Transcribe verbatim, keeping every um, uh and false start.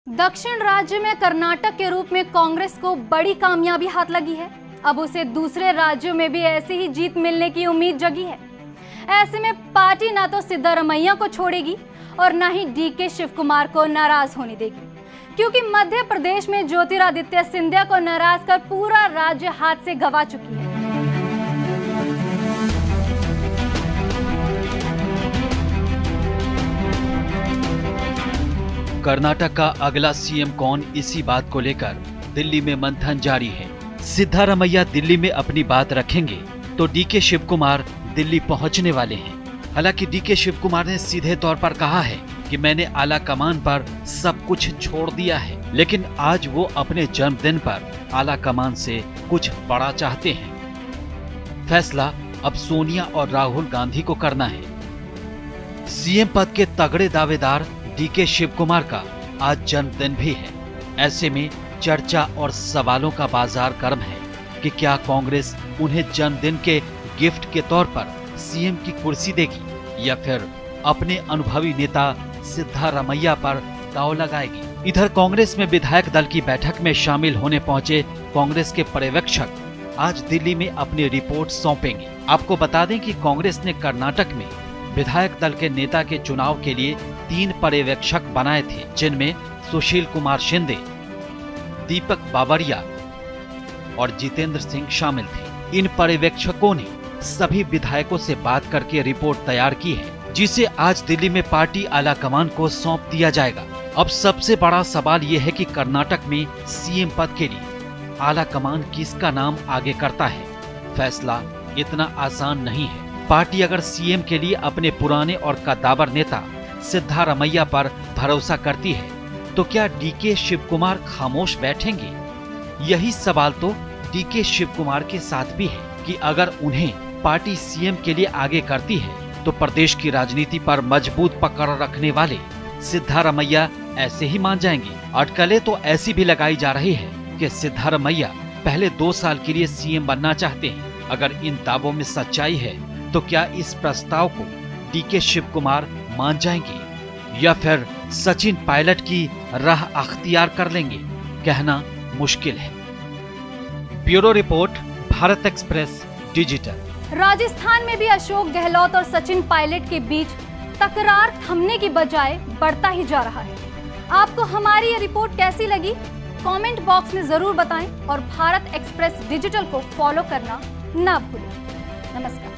दक्षिण राज्य में कर्नाटक के रूप में कांग्रेस को बड़ी कामयाबी हाथ लगी है। अब उसे दूसरे राज्यों में भी ऐसी ही जीत मिलने की उम्मीद जगी है। ऐसे में पार्टी ना तो सिद्धारमैया को छोड़ेगी और ना ही डी के शिव कुमार को नाराज होने देगी, क्योंकि मध्य प्रदेश में ज्योतिरादित्य सिंधिया को नाराज कर पूरा राज्य हाथ से गंवा चुकी है। कर्नाटक का अगला सीएम कौन, इसी बात को लेकर दिल्ली में मंथन जारी है। सिद्धारमैया दिल्ली में अपनी बात रखेंगे तो डी के शिव कुमार दिल्ली पहुंचने वाले हैं। हालांकि डी के शिव कुमार ने सीधे तौर पर कहा है कि मैंने आला कमान पर सब कुछ छोड़ दिया है, लेकिन आज वो अपने जन्मदिन पर आला कमान से कुछ बड़ा चाहते हैं। फैसला अब सोनिया और राहुल गांधी को करना है। सीएम पद के तगड़े दावेदार डी के शिव कुमार का आज जन्मदिन भी है। ऐसे में चर्चा और सवालों का बाजार गर्म है कि क्या कांग्रेस उन्हें जन्मदिन के गिफ्ट के तौर पर सीएम की कुर्सी देगी या फिर अपने अनुभवी नेता सिद्धारमैया पर दांव लगाएगी। इधर कांग्रेस में विधायक दल की बैठक में शामिल होने पहुंचे कांग्रेस के पर्यवेक्षक आज दिल्ली में अपनी रिपोर्ट सौंपेंगे। आपको बता दें कि कांग्रेस ने कर्नाटक में विधायक दल के नेता के चुनाव के लिए तीन पर्यवेक्षक बनाए थे, जिनमें सुशील कुमार शिंदे, दीपक बाबरिया और जितेंद्र सिंह शामिल थे। इन पर्यवेक्षकों ने सभी विधायकों से बात करके रिपोर्ट तैयार की है, जिसे आज दिल्ली में पार्टी आला कमान को सौंप दिया जाएगा। अब सबसे बड़ा सवाल यह है कि कर्नाटक में सीएम पद के लिए आला कमान किसका नाम आगे करता है। फैसला इतना आसान नहीं है। पार्टी अगर सीएम के लिए अपने पुराने और कद्दावर नेता सिद्धारमैया पर भरोसा करती है तो क्या डी के शिव कुमार खामोश बैठेंगे? यही सवाल तो डी के शिव कुमार के साथ भी है कि अगर उन्हें पार्टी सीएम के लिए आगे करती है तो प्रदेश की राजनीति पर मजबूत पकड़ रखने वाले सिद्धारमैया ऐसे ही मान जाएंगे। अटकलें तो ऐसी भी लगाई जा रही है कि सिद्धारमैया पहले दो साल के लिए सीएम बनना चाहते हैं। अगर इन दावों में सच्चाई है तो क्या इस प्रस्ताव को डी के शिव कुमार मान जाएंगे या फिर सचिन पायलट की राह अख्तियार कर लेंगे, कहना मुश्किल है। Bureau report, Bharat express digital. Rajasthan में भी अशोक गहलोत और सचिन पायलट के बीच तकरार थमने की बजाय बढ़ता ही जा रहा है। आपको हमारी ये रिपोर्ट कैसी लगी? कमेंट बॉक्स में जरूर बताएं और भारत एक्सप्रेस डिजिटल को फॉलो करना ना भूलें। नमस्कार।